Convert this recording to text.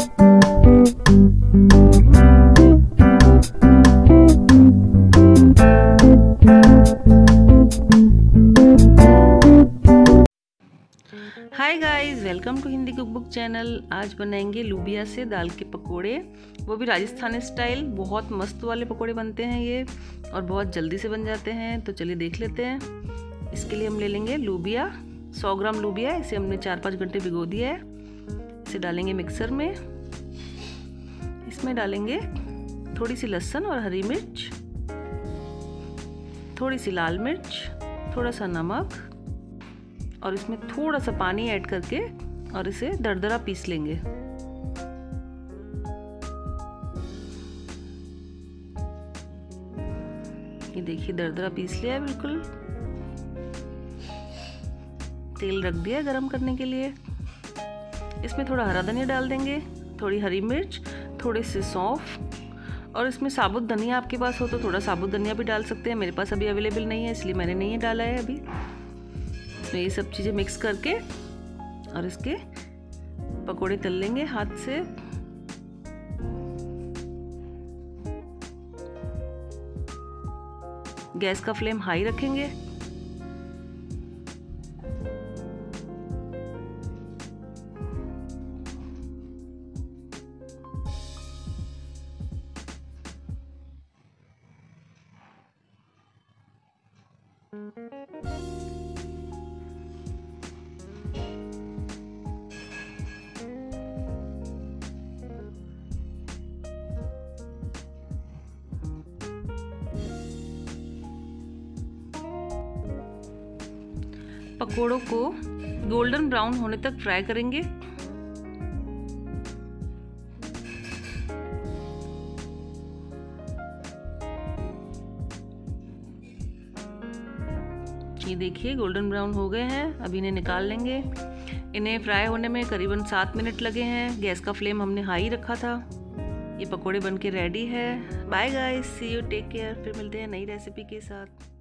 Hi guys, welcome to Hindi cook book channel. आज बनाएंगे लूबिया से दाल के पकोड़े, वो भी राजस्थानी स्टाइल। बहुत मस्त वाले पकोड़े बनते हैं ये और बहुत जल्दी से बन जाते हैं। तो चलिए देख लेते हैं। इसके लिए हम ले लेंगे लूबिया, 100 ग्राम लूबिया। इसे हमने 4-5 घंटे भिगो दिया है। इसे डालेंगे मिक्सर में। इसमें डालेंगे थोड़ी सी लहसुन और हरी मिर्च, थोड़ी सी लाल मिर्च, थोड़ा सा नमक और इसमें थोड़ा सा पानी ऐड करके और इसे दरदरा पीस लेंगे। ये देखिए दरदरा पीस लिया है बिल्कुल। तेल रख दिया गरम करने के लिए। इसमें थोड़ा हरा धनिया डाल देंगे, थोड़ी हरी मिर्च, थोड़े से सौंफ और इसमें साबुत धनिया आपके पास हो तो थोड़ा साबुत धनिया भी डाल सकते हैं। मेरे पास अभी अवेलेबल नहीं है इसलिए मैंने नहीं डाला है अभी। ये सब चीज़ें मिक्स करके और इसके पकोड़े तल लेंगे हाथ से। गैस का फ्लेम हाई रखेंगे। पकोड़ों को गोल्डन ब्राउन होने तक फ्राई करेंगे। ये देखिए गोल्डन ब्राउन हो गए हैं। अभी इन्हें निकाल लेंगे। इन्हें फ्राई होने में करीबन 7 मिनट लगे हैं। गैस का फ्लेम हमने हाई रखा था। ये पकोड़े बनके रेडी है। Bye guys, see you, take care. फिर मिलते हैं नई रेसिपी के साथ।